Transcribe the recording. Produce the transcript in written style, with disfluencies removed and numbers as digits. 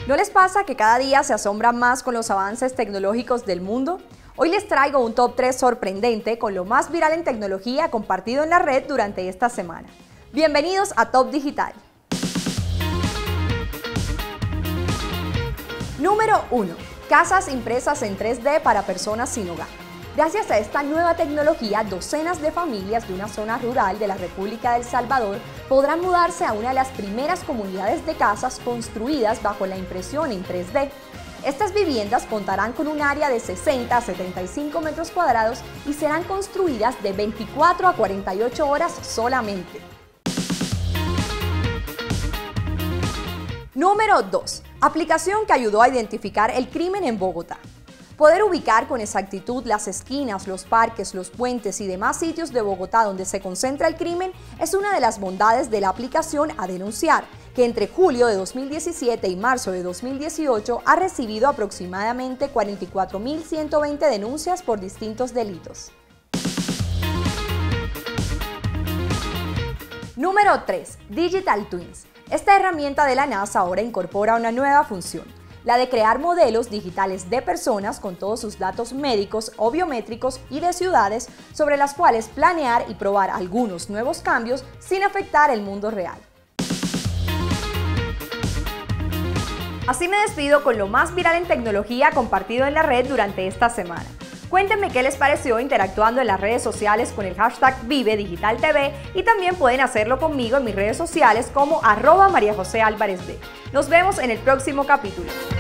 ¿No les pasa que cada día se asombran más con los avances tecnológicos del mundo? Hoy les traigo un top 3 sorprendente con lo más viral en tecnología compartido en la red durante esta semana. Bienvenidos a Top Digital. Número 1. Casas impresas en 3D para personas sin hogar. Gracias a esta nueva tecnología, docenas de familias de una zona rural de la República de El Salvador podrán mudarse a una de las primeras comunidades de casas construidas bajo la impresión en 3D. Estas viviendas contarán con un área de 60 a 75 metros cuadrados y serán construidas de 24 a 48 horas solamente. Número 2. Aplicación que ayudó a identificar el crimen en Bogotá. Poder ubicar con exactitud las esquinas, los parques, los puentes y demás sitios de Bogotá donde se concentra el crimen es una de las bondades de la aplicación A Denunciar, que entre julio de 2017 y marzo de 2018 ha recibido aproximadamente 44.120 denuncias por distintos delitos. Número 3. Digital Twins. Esta herramienta de la NASA ahora incorpora una nueva función, la de crear modelos digitales de personas con todos sus datos médicos o biométricos y de ciudades sobre las cuales planear y probar algunos nuevos cambios sin afectar el mundo real. Así me despido con lo más viral en tecnología compartido en la red durante esta semana. Cuéntenme qué les pareció interactuando en las redes sociales con el hashtag #ViveDigitalTV y también pueden hacerlo conmigo en mis redes sociales como @MariaJoséAlvarezD. Nos vemos en el próximo capítulo.